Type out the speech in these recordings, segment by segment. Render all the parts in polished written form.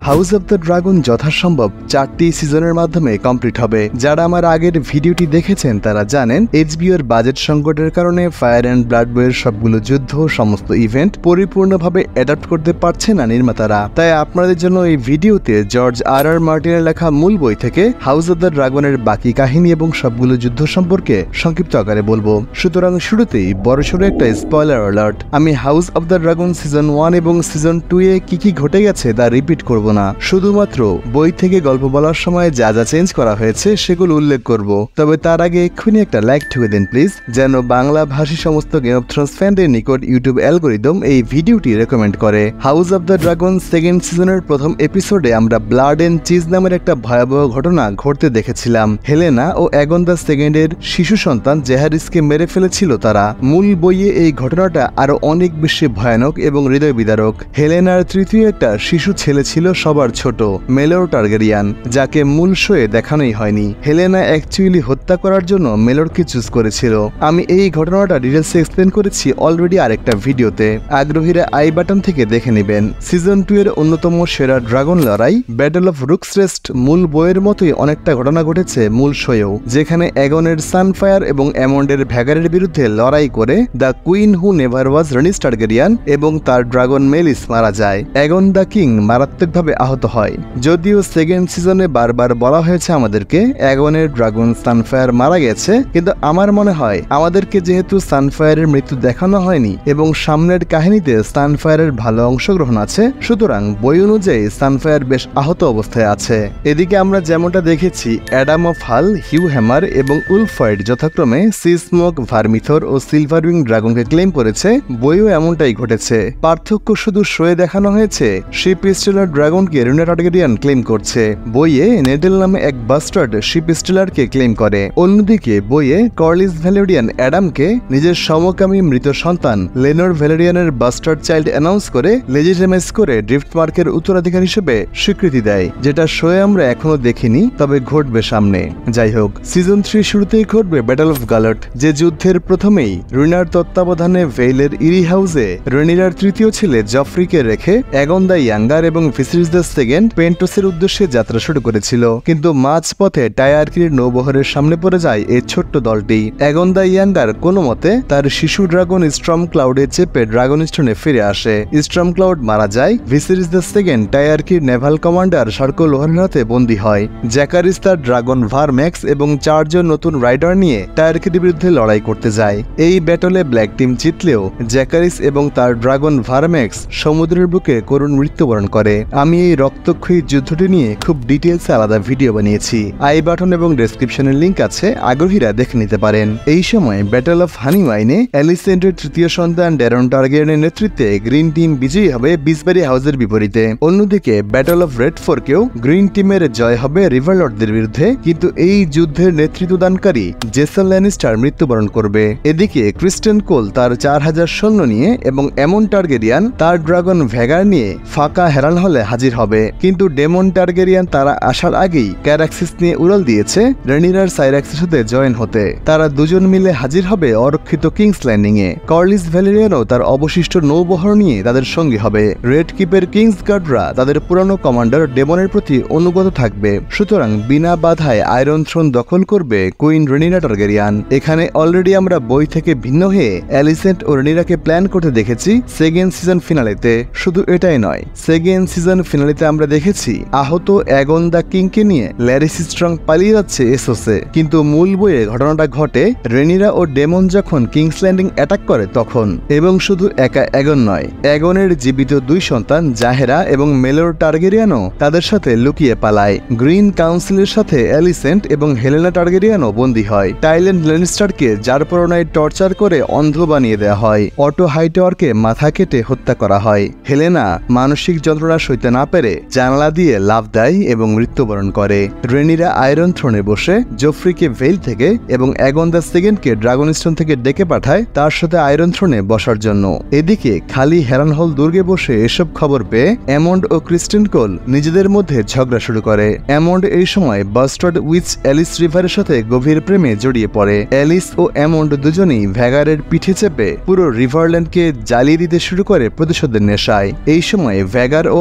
House of the dragon যথাসম্ভব 4টি সিজনের মাধ্যমে কমপ্লিট হবে। যারা আমার আগের ভিডিওটি দেখেছেন তারা জানেন এইচবিওর বাজেট সংকটের কারণে ফায়ার অ্যান্ড ব্লাড বইয়ের সবগুলো যুদ্ধ সমস্ত ইভেন্ট পরিপূর্ণভাবে অ্যাডাপ্ট করতে পারছে না নির্মাতারা। তাই আপনাদের জন্য এই ভিডিওতে জর্জ আর মার্টিনের লেখা মূল বই থেকে হাউস অব দ্য ড্রাগনের বাকি কাহিনী এবং সবগুলো যুদ্ধ সম্পর্কে সংক্ষিপ্ত আকারে বলবো। সুতরাং শুরুতেই বড়সড় একটা স্পয়লার অ্যালার্ট। আমি House of the Dragon season 1 এবং সিজন 2 এ কি ঘটে গেছে তা রিপিট করব না, শুধুমাত্র বই থেকে গল্প বলার সময় যা যা চেঞ্জ করা হয়েছে সেগুলো উল্লেখ করব। তবে তার আগে এক্ষুনি একটা লাইক ঠুকে দিন প্লিজ, যেন বাংলা ভাষী সমস্ত গেম অফ থ্রোনস ফ্যানদের নিকট ইউটিউব অ্যালগরিদম এই ভিডিওটি রেকমেন্ড করে। House of the Dragon second সিজনের প্রথম এপিসোডে আমরা ব্লাড এন্ড চিজ নামের একটা ভয়াবহ ঘটনা ঘটতে দেখেছিলাম। হেলেনা ও অ্যাগন দ্য সেকেন্ডের শিশু সন্তান জেহারিসকে মেরে ফেলেছিল তারা। মূল বইয়ে এই ঘটনাটা আরো অনেক বেশি ভয়ানক এবং হৃদয় বিদারক। হেলেনার তৃতীয় একটা শিশু ছেলে ছিল সবার ছোট, মেলোর টার্গেরিয়ান, যাকে মূল শোয়ে দেখানোই হয়নি। হেলেনা অ্যাকচুয়ালি হত্যা করার জন্য মেলোরকে চুজ করেছিল। আমি এই ঘটনাটা ডিটেলসে এক্সপ্লেন করেছি অলরেডি আরেকটা ভিডিওতে, আগ্রহীরা আই বাটন থেকে দেখে নেবেন। সিজন 2 এর অন্যতম সেরা ড্রাগন লড়াই ব্যাটল অফ রুকস্রেস্ট মূল বইয়ের মতোই অনেকটা ঘটনা ঘটেছে মূল শোয়েও, যেখানে অ্যাগনের সানফায়ার এবং অ্যামন্ডের ভ্যাগারের বিরুদ্ধে লড়াই করে the queen who never was Rhaenys Targaryen এবং তার ড্রাগন মেলিস মারা যায়। অ্যাগন দ্য কিং মারাত্মকভাবে আহত হয়। যদিও সেকেন্ড সিজনে বারবার বলা হয়েছে আমাদেরকে অ্যাগনের ড্রাগন সানফায়ার মারা গেছে, কিন্তু আমার মনে হয় আমাদেরকে যেহেতু সানফায়ারের মৃত্যু দেখানো হয়নি এবং সামনের কাহিনীতে সানফায়ারের ভালো অংশগ্রহণ আছে, সুতরাং বই অনুযায়ী সানফায়ার বেশ আহত অবস্থায় আছে। এদিকে আমরা যেমনটা দেখেছি Addam of Hull, Hugh Hammer এবং উলফয়েড যথাক্রমে সি স্মোক, ভার্মিথর ও সিলভারউইং ড্রাগনকে ক্লেম করেছে। বইও এমনটাই ঘটেছে, পার্থক্য শুধু শোয়ে দেখানো হয়েছে শিপ স্টিলার ড্রাগনকে রেনিরা টার্গেরিয়ান ক্লেম করছে, বইয়ে নেডেল নামে এক বাস্টার্ড শিপ স্টিলারকে ক্লেম করে। অন্যদিকে বইয়ে কর্লিস ভ্যালেরিয়ান অ্যাডামকে নিজের সমকামী মৃত সন্তান লেনোর ভ্যালেরিয়ানের বাস্টার্ড চাইল্ড অ্যানাউন্স করে লেজিটিমাইজ করে ড্রিফটমার্কের উত্তরাধিকারী হিসেবে স্বীকৃতি দেয়, যেটা শোয়ে আমরা এখনো দেখিনি, তবে ঘটবে সামনে। যাই হোক, সিজন 3 শুরুতেই ঘটবে ব্যাটল অফ গালট, যে যুদ্ধের প্রথমেই রিনার তত্ত্বাবধানে ভেইলের ইরি হাউসে রেনিরার তৃতীয় ছেলে জফ্রিকে রেখে অ্যাগন দ্য ইয়াঙ্গার এবং ভিসেরিস দ্য সেকেন্ড পেন্টোসের উদ্দেশ্যে যাত্রা শুরু করেছিল। কিন্তু মাঝপথে টায়ারকির নৌবহরের সামনে পড়ে যায় এই ছোট্ট দলটি। অ্যাগন দ্য ইয়াঙ্গার কোনো মতে তার শিশু ড্রাগন স্ট্রম ক্লাউডে চেপে ড্রাগন স্টোনে ফিরে আসে। স্ট্রম ক্লাউড মারা যায়। ভিসেরিস দ্য সেকেন্ড টায়ারকির নেভাল কমান্ডার শার্কো লোহানের হাতে বন্দী হয়। জ্যাকারিস তার ড্রাগন ভারম্যাক্স এবং 4 জন নতুন রাইডার নিয়ে টায়ারকির বিরুদ্ধে লড়াই করতে যায়। এই ব্যাটলে ব্ল্যাক টিম জিতলেও জ্যাকারিস এবং তার ড্রাগন ভারম্যাক্স সমুদ্রের বুকে করুণ মৃত্যুবরণ করে। আমি এই রক্তক্ষয়ী যুদ্ধটি নিয়ে খুব ডিটেলসে আলাদা ভিডিও বানিয়েছি, আই বাটন এবং ডেসক্রিপশনের লিংক আছে, আগ্রহীরা দেখে নিতে পারেন। এই সময় ব্যাটল অফ হানিওয়াইনে অ্যালিসেন্টের তৃতীয় সন্তান ড্যারন টার্গেরিয়ানের নেতৃত্বে গ্রিন টিম বিজয়ী হবে বিসবারি হাউসের বিপরীতে। অন্যদিকে ব্যাটল অফ রেড ফোর্কেও গ্রিন টিমের জয় হবে রিভারলর্ডদের বিরুদ্ধে, কিন্তু এই যুদ্ধের নেতৃত্বদানকারী জেসন ল্যানিস্টার মৃত্যুবরণ করবে। এদিকে ক্রিস্টেন কোল তার 4000 সৈন্য নিয়ে এবং অ্যামন টার্গেরিয়ান তার ড্রাগন ভ্যাগার নিয়ে ফাঁকা হেরান হলে হাজির হবে, কিন্তু ডেমন টার্গেরিয়ান তারা আসার আগেই ক্যারাক্সিস নিয়ে উড়াল দিয়েছে রেনিরার সাইরাক্সের সাথে জয়েন হতে। তারা দুজন মিলে হাজির হবে অরক্ষিত কিংস ল্যান্ডিং এ। কর্লিস ভ্যালেরিয়ানও তার অবশিষ্ট নৌবহর নিয়ে তাদের সঙ্গী হবে। রেড কিপের কিংস গার্ডরা তাদের পুরানো কমান্ডার ডেমনের প্রতি অনুগত থাকবে। সুতরাং বিনা বাধায় আয়রন থ্রোন দখল করবে কুইন রেনিরা টার্গেরিয়ান। এখানে অলরেডি আমরা বই থেকে ভিন্ন হয়ে অ্যালিসেন্ট ও রেনিরাকে প্ল্যান করতে দেখেছি সেকেন্ড সিজন ফিনালেতে। শুধু এটাই নয়, সেকেন্ড সিজন ফিনালেতে আমরা দেখেছি আহত অ্যাগন দ্য কিংকে নিয়ে ল্যারিস স্ট্রং পালিয়ে যাচ্ছে এসোসে, কিন্তু মূল বইয়ে ঘটনাটা ঘটে রেনিরা ও ডেমন যখন কিংস ল্যান্ডিং অ্যাটাক করে তখন। এবং শুধু একা অ্যাগন নয়, অ্যাগনের জীবিত 2 সন্তান জাহেরা এবং মেলোর টার্গেরিয়ানও তাদের সাথে লুকিয়ে পালায়। গ্রিন কাউন্সিলের সাথে অ্যালিসেন্ট এবং হেলেনা টার্গেরিয়ানও বন্দী হয়। টাইলেন্ড ল্যানিস্টারকে যার পরনায় টর্চার করে অন্ধ বানিয়ে দেওয়া হয়। অটো হাইটাওয়ারকে মাথা কেটে হত্যা করা হয়। হেলেনা মানসিক যন্ত্রণা সইতে না পেরে জানালা দিয়ে লাফ দেয় এবং মৃত্যুবরণ করে। রেনিরা আয়রন থ্রোনে বসে জফ্রিকে ভেইল থেকে এবং অ্যাগন দ্য সেকেন্ডকে ড্রাগন স্টোন থেকে ডেকে পাঠায় তার সাথে আয়রন থ্রোনে বসার জন্য। এদিকে খালি হেরানহল দুর্গে বসে এসব খবর পেয়ে অ্যামন্ড ও ক্রিস্টেন কোল নিজেদের মধ্যে ঝগড়া শুরু করে। অ্যামন্ড এই সময় বাস্টার্ড উইচ অ্যালিস রিভারের সাথে গভীর প্রেমে জড়িয়ে পড়ে। অ্যালিস ও অ্যামন্ড দুজনেই ভ্যাগারের পিঠে চেপে পুরো রিভারল্যান্ডকে জ্বালিয়ে দিতে শুরু করে প্রতিশোধের নেশায়। এই সময় ভ্যাগার ও অ্যামন্ডকে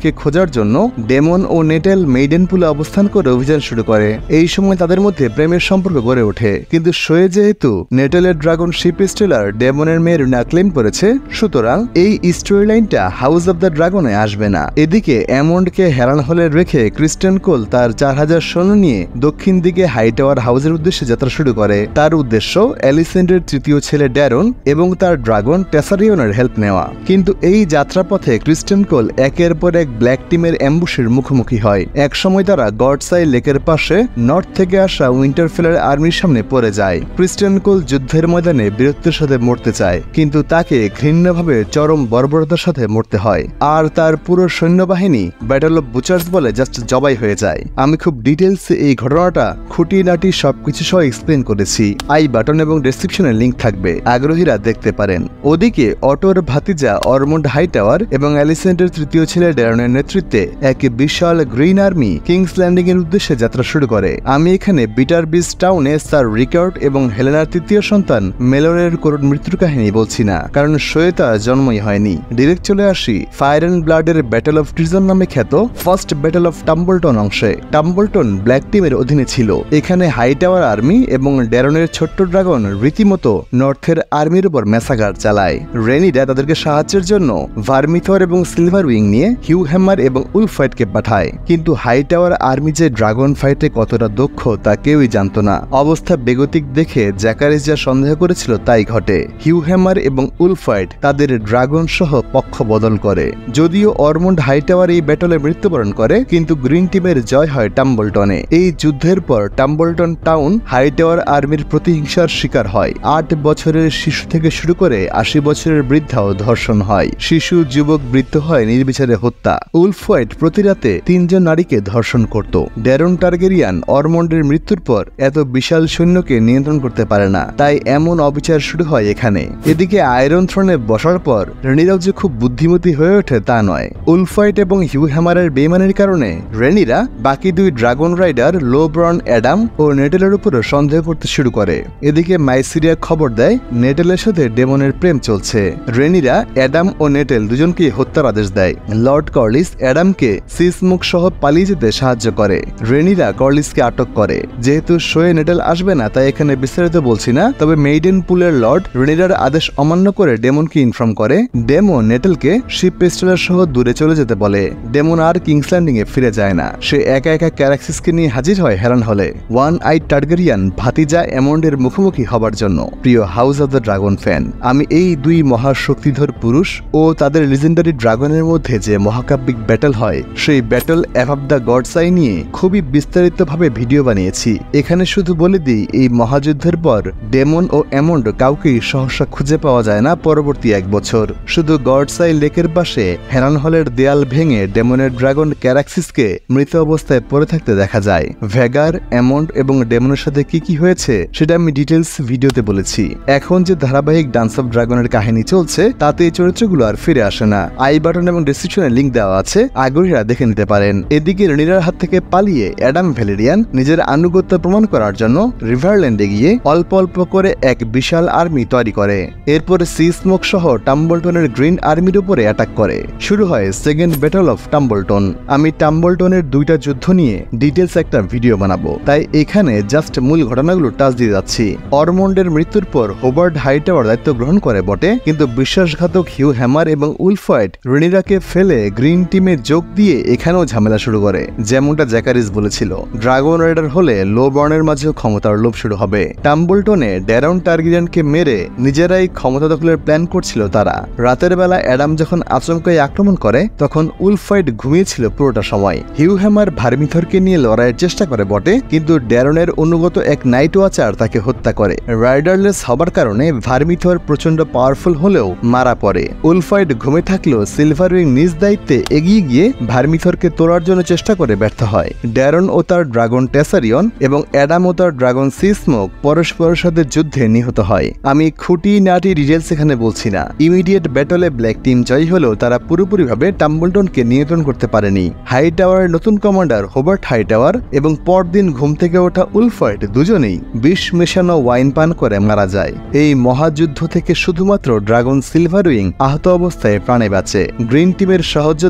টাম্বলটনকে খোঁজার জন্য ডেমন ও নেটেল মেইডেন পুলে অবস্থান করে অভিযান শুরু করে। এই সময় তাদের মধ্যে প্রেমের সম্পর্ক গড়ে ওঠে, কিন্তু শোয়ে যেহেতু নেটেলের ড্রাগন শিপ স্টিলার ডেমনের মেয়ের না ক্লেম করেছে, সুতরাং এই স্টোরি লাইনটা হাউস অব দ্য ড্রাগনে আসবে না। এদিকে অ্যামন্ডকে হেরান হলে রেখে ক্রিস্টিয়ান কোল তার 4000 সৈন্য নিয়ে দক্ষিণ দিকে হাইটাওয়ার হাউসের উদ্দেশ্যে যাত্রা শুরু করে। তার উদ্দেশ্য অ্যালিসেন্ডের তৃতীয় ছেলে ড্যারন এবং তার ড্রাগন টেসারিয়নের হেল্প নেওয়া। কিন্তু এই যাত্রাপথে ক্রিস্টিয়ান কোল একের পর এক ব্ল্যাক টিমের অ্যাম্বুশের মুখোমুখি হয়। একসময় তারা গডসাই লেকের পাশে নর্থ থেকে আসা উইন্টারফেলের আর্মির সামনে পড়ে যায়। ক্রিস্টিয়ান কোল যুদ্ধের ময়দানে বীরত্বের সাথে মরতে চায়, কিন্তু তাকে ঘৃণ্যভাবে চরম বর্বরতার সাথে মরতে হয়, আর তার পুরো সৈন্যবাহিনী ব্যাটল অফ বুচার্স বলে জাস্ট জবাই হয়ে যায়। আমি খুব ডিটেলসে এই ঘটনাটা খুঁটিনাটি সবকিছু সহ এক্সপ্লেন করেছি। আই বাটন এবং ডেসক্রিপশনে লিঙ্ক থাকবে, আগ্রহীরা দেখতে পারেন। ওদিকে অটোর ভাতিজা অরমন্ড হাইটাওয়ার এবং অ্যালিসেন্ডের তৃতীয় ছেলে ড্যারনের নেতৃত্বে এক বিশাল গ্রিন আর্মি কিংস ল্যান্ডিং এর উদ্দেশ্যে যাত্রা শুরু করে। আমি এখানে বিটার বিচ টাউনে স্যার রিকার্ড এবং হেলেনার তৃতীয় সন্তান মেলরের করুণ মৃত্যুর কাহিনী বলছি না, কারণ শোয়েতা জন্মই হয়নি। ডিরেক্ট চলে আসি ফায়ার অ্যান্ড ব্লাডের ব্যাটল অফ ট্রিজন নামে খ্যাত ফার্স্ট ব্যাটল অফ টাম্বলটন অংশে। টাম্বলটন ব্ল্যাক টিমের অধীনে ছিল। এখানে হাইটাওয়ার আর্মি এবং ড্যারনের ছোট্ট ড্রাগন রীতিমতো নর্থের আর্মির উপর ম্যাসাকার চালায়। রেনিরা তাদেরকে সাহায্যের জন্য ভার্মিথর এবং সিলভার উইং নিয়ে হিউ হ্যামার এবং উলফাইটকে পাঠায়, কিন্তু হাইটাওয়ার আর্মি যে ড্রাগন ফাইটে কতটা দক্ষ তা কেউই জানত না। অবস্থা বেগতিক দেখে জ্যাকারিস যা সন্দেহ করেছিল তাই ঘটে। হিউ হ্যামার এবং উলফাইট তাদের ড্রাগন সহ পক্ষ বদল করে। যদিও অরমন্ড হাইটাওয়ার এই ব্যাটলে মৃত্যুবরণ করে, কিন্তু গ্রিন টিমের জয় হয় টাম্বলটনে। এই যুদ্ধের পর টাম্বলটন টাউন হাইটাওয়ার আর্মির প্রতিহিংসার শিকার হয়। 8 বছরের শিশু থেকে শুরু করে 80 বছরের বৃদ্ধাও ধর্ষণ হয়। শিশু যুবক বৃদ্ধ হয় নির্বিচারে হত্যা। উলফাইট প্রতি রাতে 3 জন নারীকে ধর্ষণ করত। ড্যারন টার্গেরিয়ান অরমন্ডের মৃত্যুর পর এত বিশাল সৈন্যকে নিয়ন্ত্রণ করতে পারে না, তাই এমন অবিচার শুরু হয় এখানে। এদিকে আয়রন থ্রোনে বসার পর রেনিরাও যে খুব বুদ্ধিমতী হয়ে ওঠে তা নয়। উলফাইট এবং হিউ হ্যামারের বেইমানির কারণে রেনিরা বাকি 2 ড্রাগন রাইডার লোব্রন অ্যাডাম ও নেটেলের উপরও সন্দেহ করতে শুরু করে। এদিকে মাইসিরিয়া খবর দেয় নেটেলের সাথে ডেমনের প্রেম চলছে। রেনিরা অ্যাডাম ও নেটেল দুজনকেই হত্যার আদেশ দেয়। লর্ড কর্লিস অ্যাডামকে সিসমুখ সহ পালিয়ে যেতে সাহায্য করে। রেনিরা কর্লিসকে আটক করে। যেহেতু শোয়ে নেটেল আসবে না, তাই এখানে বিস্তারিত বলছি না, তবে মেইডেন পুলের লর্ড রেনিরার আদেশ অমান্য করে ডেমনকে ইনফর্ম করে। ডেমন নেটেলকে শিপ পেস্টলার সহ দূরে চলে যেতে বলে। ডেমন আর কিংস ল্যান্ডিং এ ফিরে যায় না। সে একা একা ক্যারাক্সিসকে নিয়ে হাজির হয় হেরান হলে ওয়ান আইড টার্গেরিয়ান ভাতিজা অ্যামন্ডের মুখোমুখি হবার জন্য। প্রিয় House of the Dragon fan, আমি এই 2 মহাশক্তিধর পুরুষ ও তাদের লিজেন্ডারি ড্রাগনের মধ্যে যে মহাকাব্যিক ব্যাটল হয়, সেই ব্যাটল অ্যাভাব দ্য গডসাই নিয়ে খুবই বিস্তারিতভাবে ভিডিও বানিয়েছি। এখানে শুধু বলে দিই, এই মহাযুদ্ধের পর ডেমন ও অ্যামন্ড কাউকেই সহসা খুঁজে পাওয়া যায় না পরবর্তী 1 বছর। শুধু গডসাই লেকের পাশে হেরান হলের দেয়াল ভেঙে ডেমনের ড্রাগন ক্যারাক্সিসকে মৃত অবস্থায় পড়ে থাকতে দেখা যায়। ভেগার, অ্যামন্ড এবং ডেমনের সাথে কি হয়েছে সেটা আমি ডিটেলস ভিডিওতে বলেছি। এখন যে ধারাবাহিক ডান্স অফ ড্রাগনের কাহিনী চলছে, তাতে এই চরিত্রগুলো আর ফিরে আসে না। আই বাটন এবং ডেসক্রিপশনে লিঙ্ক দেওয়া আছে, আগ্রহীরা দেখে নিতে পারেন। এদিকে রেনিরার হাত থেকে পালিয়ে অ্যাডাম ভ্যালেরিয়ান নিজের আনুগত্য প্রমাণ করার জন্য রিভারল্যান্ডে গিয়ে অল্প অল্প করে এক বিশাল আর্মি তৈরি করে। এরপর সিসমুখ সহ টাম্বলটনের গ্রিন আর্মির উপরে অ্যাটাক করে। শুরু হয় সেকেন্ড ব্যাটল অফ টাম্বলটন। আমি টাম্বলটনের 2টা যুদ্ধ নিয়ে ডিটেলস একটা ভিডিও বানাবো, তাই এখানে জাস্ট মূল ঘটনাগুলো টাচ দিয়ে যাচ্ছি। অরমন্ডের মৃত্যুর পর হোবার্ট হাইটাওয়ার দায়িত্ব গ্রহণ করে বটে, কিন্তু বিশ্বাসঘাতক হিউ হ্যামার এবং উলফাইট রেনিরাকে ফেলে গ্রিন টিমে যোগ দিয়ে এখানেও ঝামেলা শুরু করে। যেমনটা জ্যাকারিস বলেছিল, ড্রাগন রাইডার হলে লো বর্নের মাঝেও ক্ষমতার লোভ শুরু হবে। টাম্বলটনে ড্যারন টার্গেরিয়ানকে মেরে নিজেরাই ক্ষমতা দখলের প্ল্যান করছিল তারা। রাতের বেলা অ্যাডাম যখন আচমকাই আক্রমণ করে, তখন উলফাইট ঘুমিয়েছিল পুরোটা সময়। হিউ হ্যামার ভার্মিথরকে নিয়ে লড়াইয়ের চেষ্টা করে বটে, কিন্তু ড্যারনের অনুগত এক নাইট ওয়াচার তাকে হত্যা করে। রাইডারলেস হবার কারণে ভার্মিথর প্রচন্ড পাওয়ারফুল হলেও মারা পড়ে। উলফাইট ঘুমে থাকলেও সিলভার উইং নিজ দায়িত্বে এগিয়ে গিয়ে ভার্মিথরকে তোলার জন্য চেষ্টা করে ব্যর্থ হয়। ড্যারন ও তার ড্রাগন টেসারিয়ন এবং অ্যাডাম ও তার ড্রাগন সিসমুখ পরস্পরের সাথে যুদ্ধে নিহত হয়। আমি খুঁটিনাটি ডিটেলস এখানে বলছি না। ইমিডিয়েট ব্যাটলে ব্ল্যাক টিম জয়ী হলেও তারা পুরোপুরিভাবে টাম্বলটনকে নিয়ন্ত্রণ করতে পারেনি। হাইটাওয়ারের নতুন কমান্ডার হোবার্ট হাইটাওয়ার এবং পরদিন ঘুম থেকে ওঠা উলফাইট দুজনেই বিষ মেশানো ওয়াইন পান করে মারা যায়। এই মহাযুদ্ধ থেকে শুধুমাত্র ড্রাগন সিলভার উইং আহত অবস্থায় প্রাণে বাঁচে। গ্রিন টিমের সহযোদ্ধা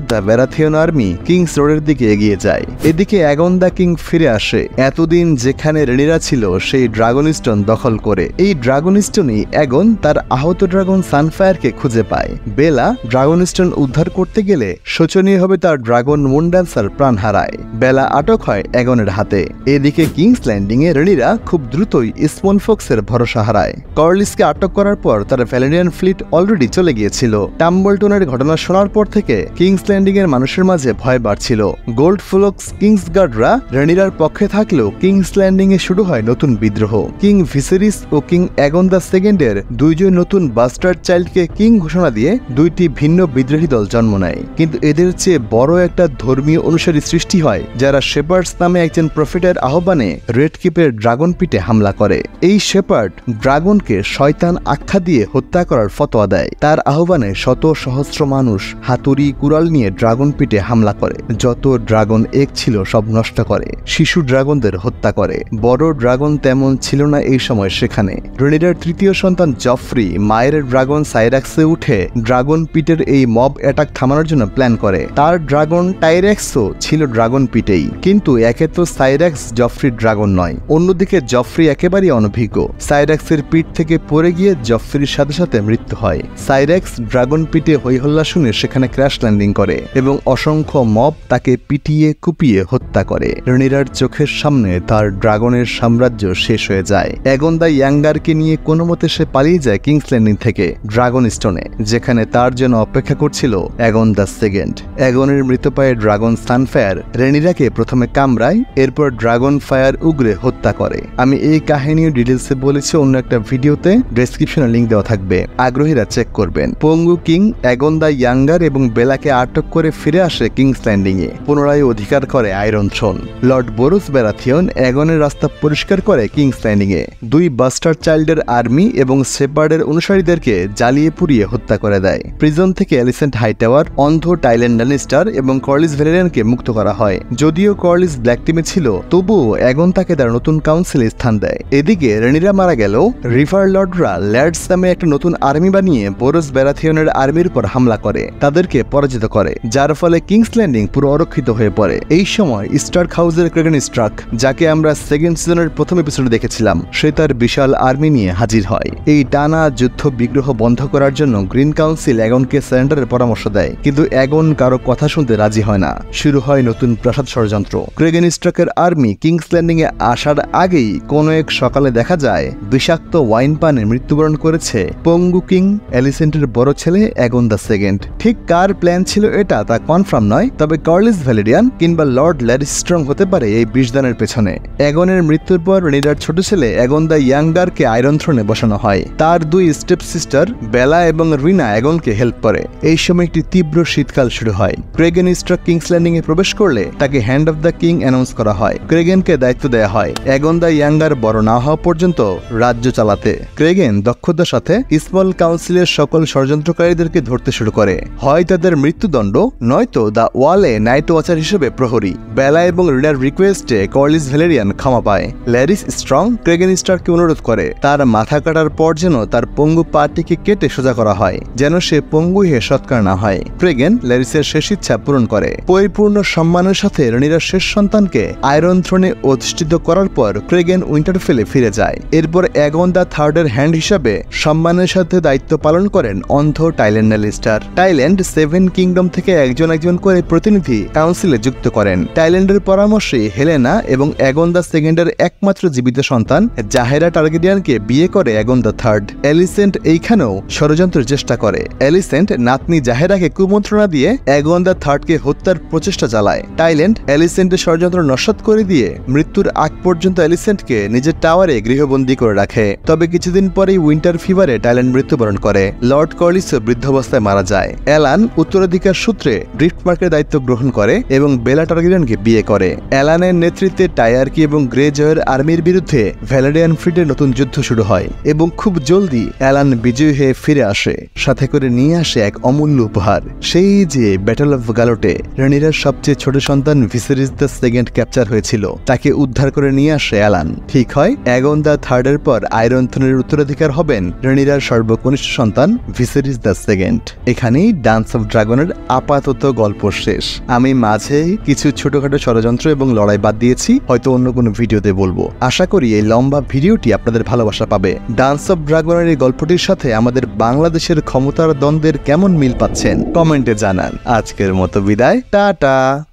দ্য ব্যারাথিয়ন আর্মি কিংস রোডের দিকে এগিয়ে যায়। এদিকে অ্যাগন দ্য কিং ফিরে আসে, এতদিন যেখানে রেনিরা ছিল সেই ড্রাগনস্টোন দখল করে। এই ড্রাগনস্টোনই অ্যাগন তার আহত ড্রাগন সানফায়ারকে খুঁজে পায়। বেলা ড্রাগনস্টোন উদ্ধার করতে গেলে শোচনীয়ভাবে তার ড্রাগন মুন ড্যান্সার প্রাণ হারায়। বেলা আটক হয় অ্যাগনের হাতে। এদিকে কিংস ল্যান্ডিং এ রেনিরা খুব দ্রুতই স্মল ফক্সের ভরসা হারায়। কর্লিসকে আটক করার পর তার ভ্যালেরিয়ান ফ্লিট অলরেডি চলে গিয়েছিল। টাম্বলটনের ঘটনা শোনার পর থেকে কিংস ল্যান্ডিং এর মানুষের মাঝে ভয় বাড়ছিল। গোল্ড ফ্লোক্স কিংস গার্ডরা রেনিরার পক্ষে থাকলেও কিংস ল্যান্ডিং এ শুরু হয় নতুন বিদ্রোহ। কিং ভিসেরিস ও কিং অ্যাগন দ্য সেকেন্ডের দুইজন নতুন বাস্টার্ড চাইল্ডকে কিং ঘোষণা দিয়ে দুইটি ভিন্ন বিদ্রোহী দল জন্ম নেয়। কিন্তু এদের চেয়ে বড় একটা ধর্মীয় অনুসারী সৃষ্টি হয়, যারা শেপার্ডস নামে একজন প্রফেটের আহ্বানে রেড কিপের ড্রাগন পিটে হামলা করে। এই শেপার্ড ড্রাগনকে শয়তান আখ্যা দিয়ে হত্যা করার ফতোয়া দেয়। তার আহ্বানে শত সহস্র মানুষ হাতুড়ি কুড়াল নিয়ে ড্রাগন পিটে হামলা করে, যত ড্রাগন এক ছিল সব নষ্ট করে, শিশু ড্রাগনদের হত্যা করে। বড় ড্রাগন তেমন ছিল না এই সময় সেখানে। রেনিরার তৃতীয় সন্তান জফ্রি মায়ের ড্রাগন সাইরাক্সে উঠে ড্রাগন পিটের এই মব অ্যাটাক থামানোর জন্য প্ল্যান করে। তার ড্রাগন টাইরেক্সও ছিল ড্রাগন পিটেই, কিন্তু একে তো সাইরাক্স জফ্রির ড্রাগন নয়, অন্যদিকে জফ্রি একেবারেই অনভিজ্ঞ। সাইরাক্সের পিঠ থেকে পড়ে গিয়ে জফ্রির সাথে সাথে মৃত্যু হয়। সাইরাক্স ড্রাগন পিটে হইহল্লা শুনে সেখানে ক্র্যাশ ল্যান্ডিং করে এবং অসংখ্য মব তাকে পিটিয়ে কুপিয়ে হত্যা করে। রেনিরার চোখের সামনে তার ড্রাগনের সাম্রাজ্য শেষ হয়ে যায়। অ্যাগন দ্য ইয়াঙ্গারকে নিয়ে কোনো মতে সে পালিয়ে যায় কিংস ল্যান্ডিং থেকে ড্রাগন স্টোনে, যেখানে তার জন্য অপেক্ষা করছিল অ্যাগন দ্য সেকেন্ড। অ্যাগনের মৃতপ্রায় ড্রাগন সানফায়ার রেনিরাকে প্রথমে কামড়ায়, এরপর ড্রাগন ফায়ার উগরে হত্যা করে। আমি এই কাহিনীর ডিটেলসে বলেছি অন্য একটা ভিডিওতে, ডেসক্রিপশনে লিঙ্ক দেওয়া থাকবে, আগ্রহীরা চেক করবেন। পঙ্গু কিং অ্যাগন দ্য ইয়াঙ্গার এবং বেলাকে আটক করে ফিরে আসে কিংস ল্যান্ডিং এ, পুনরায় অধিকার করে Iron Throne. Lord Borros Baratheon অ্যাগনের রাস্তা পরিষ্কার করে কিংস ল্যান্ডিং এ, দুই বাস্টার চাইল্ডের আর্মি এবং শেপার্ডের অনুসারীদেরকে জ্বালিয়ে পুড়িয়ে হত্যা করে দেয়। প্রিজন থেকে অ্যালিসেন্ট হাইটাওয়ার, অন্ধ টাইলেন ল্যানিস্টার এবং কর্লিস ভ্যালেরিয়ানকে মুক্ত করা হয়। যদিও কর্লিস ব্ল্যাক টিমে ছিল, তবুও অ্যাগন তাকে তার নতুন কাউন্সিলে স্থান দেয়। এদিকে রেনিরা মারা গেলেও রিভার লর্ডরা ল্যাডস নামে একটা নতুন আর্মি বানিয়ে বোরুস ব্যারাথিয়নের আর্মির উপর হামলা করে, তাদেরকে পরাজিত করে, যার ফলে কিংস ল্যান্ডিং পুরো অরক্ষিত হয়ে পড়ে। এই সময় স্টার্ক হাউসের ক্রেগেন স্ট্রাক, যাকে আমরা সেকেন্ড সিজনের প্রথম এপিসোডে দেখেছিলাম, সে তার বিশাল আর্মি নিয়ে হাজির হয়। এই টানা যুদ্ধ বিগ্রহ বন্ধ করার জন্য গ্রিন কাউন্সিল অ্যাগনকে সারেন্ডারের পরামর্শ দেয়, কিন্তু অ্যাগন কারো কথা শুনতে রাজি হয় না। শুরু হয় নতুন প্রাসাদ ষড়যন্ত্র। ক্রেগেন স্ট্রাকের আর্মি কিংস ল্যান্ডিং এ আসার আগেই কোনো এক সকালে দেখা যায় বিষাক্ত ওয়াইন পানে মৃত্যুবরণ করেছে পঙ্গু কিং অ্যালিসেন্টের বড় ছেলে অ্যাগন দ্য সেকেন্ড। ঠিক কার প্ল্যান ছিল এটা তা কনফার্ম নয়, তবে কর্লিস ভ্যালেরিয়ান কিংবা লর্ড ল্যারিস্ট্রং হতে পারে এই বিষদানের পেছনে। অ্যাগনের মৃত্যুর পর রেনিরার ছোট ছেলে অ্যাগন দ্য ইয়াঙ্গারকে আয়রন থ্রোনে বসানো হয়। তার দুই স্টেপ সিস্টার বেলা এবং রিনা অ্যাগনকে হেল্প করে। এই সময় একটি তীব্র শীতকাল শুরু হয়। ক্রেগেন স্ট্রাক কিংস ল্যান্ডিং এ প্রবেশ করলে তাকে hand of the king announce করা হয়। ক্রেগেনকে দায়িত্ব দেয়া হয় অ্যাগন দ্য ইয়াঙ্গার বড় না হওয়া পর্যন্ত রাজ্য চালাতে। ক্রেগেন দক্ষতার সাথে স্মল কাউন্সিলের সকল ষড়যন্ত্রকারীদেরকে ধরতে শুরু করে, হয় তাদের মৃত্যুদণ্ড, নয়তো দ্য ওয়ালে নাইট ওয়াচার হিসেবে প্রহরী। বেলা এবং রিনার রিকোয়েস্টে কর্লিস ভ্যালেরিয়ান ক্ষমা পায়। ল্যারিস স্ট্রং ক্রেগেন স্টারকে অনুরোধ করে তার মাথা কাটার পর যেন তার পঙ্গু পাটিকে কেটে সোজা করা হয়, যেন সে পঙ্গু হয়ে সৎকার না হয়। ক্রেগেন ল্যারিসের শেষ ইচ্ছা পূরণ করে। পরিপূর্ণ সম্মানের সাথে রেনিরার শেষ সন্তানকে আয়রন থ্রোনে অধিষ্ঠিত করার পর ক্রেগেন উইন্টারফেলে ফিরে যায়। এরপর অ্যাগন দ্য থার্ডের হ্যান্ড হিসাবে সম্মানের সাথে দায়িত্ব পালন করেন অন্ধ টাইল্যান্ড ল্যানিস্টার। টাইল্যান্ড 7 কিংডম থেকে একজন একজন করে প্রতিনিধি কাউন্সিলে যুক্ত করেন। টাইল্যান্ডের পরামর্শে হেলেনা এবং অ্যাগন দ্য সেকেন্ডের একমাত্র জীবিত সন্তান জাহেরা টার্গেরিয়ানকে বিয়ে করে অ্যাগন দ্য থার্ড। অ্যালিসেন্ট এইখানেও ষড়যন্ত্রের চেষ্টা করে। অ্যালিসেন্ট নাতনি জাহেরাকে কুমন্ত্রণা দিয়ে অ্যাগন দ্য থার্ডকে হত্যার প্রচেষ্টা চালায়। টাইল্যান্ড অ্যালিসেন্টের ষড়যন্ত্র নস্যাৎ করে দিয়ে মৃত্যুর আগ পর্যন্ত অ্যালিসেন্টকে নিজের টাওয়ারে গৃহবন্দী করে রাখে। তবে কিছুদিন পরেই উইন্টার ফিভারে টাইল্যান্ড মৃত্যুবরণ করে। লর্ড কর্লিসও বৃদ্ধাবস্থায় মারা যায়। অ্যালান উত্তরাধিকার সূত্রে ড্রিফটমার্কের দায়িত্ব গ্রহণ করে এবং বেলা টার্গেরিয়ানকে বিয়ে করে। অ্যালানের নেতৃত্বে টায়ার্কি এবং গ্রে জয়ের আর্মির বিরুদ্ধে ভ্যালেরিয়ান ফ্লিটের নতুন যুদ্ধ শুরু হয় এবং খুব জলদি অ্যালান বিজয়ী হয়ে ফিরে আসে, সাথে করে নিয়ে আসে এক অমূল্য উপহার, সেই যে ব্যাটল অফ গালোটে রেনিরার সবচেয়ে ছোট সন্তান ভিসেরিস দ্য সেকেন্ড ক্যাপচার হয়েছিল, তাকে উদ্ধার করে নিয়ে আসে অ্যালান। ঠিক হয় অ্যাগন দ্য থার্ডের পর আয়রন থ্রোনের উত্তরাধিকার হবেন রেনিরার সর্বকনিষ্ঠ সন্তান ভিসেরিস দ্য সেকেন্ড। এখানেই ডান্স অফ ড্রাগনের আপাতত গল্প শেষ। আমি মাঝে কিছু ছোটখাটো ষড়যন্ত্র এবং লড়াই বাদ দিয়েছি, হয়তো অন্য কোনো ভিডিওতে বলবো। আশা করি এই লম্বা ভিডিওটি আপনাদের ভালোবাসা পাবে। ডান্স অফ ড্রাগনের এই গল্পটির সাথে আমাদের বাংলাদেশের ক্ষমতার দ্বন্দ্বের কেমন মিল পাচ্ছেন কমেন্টে জানান। আজকের মতো বিদায়, টাটা।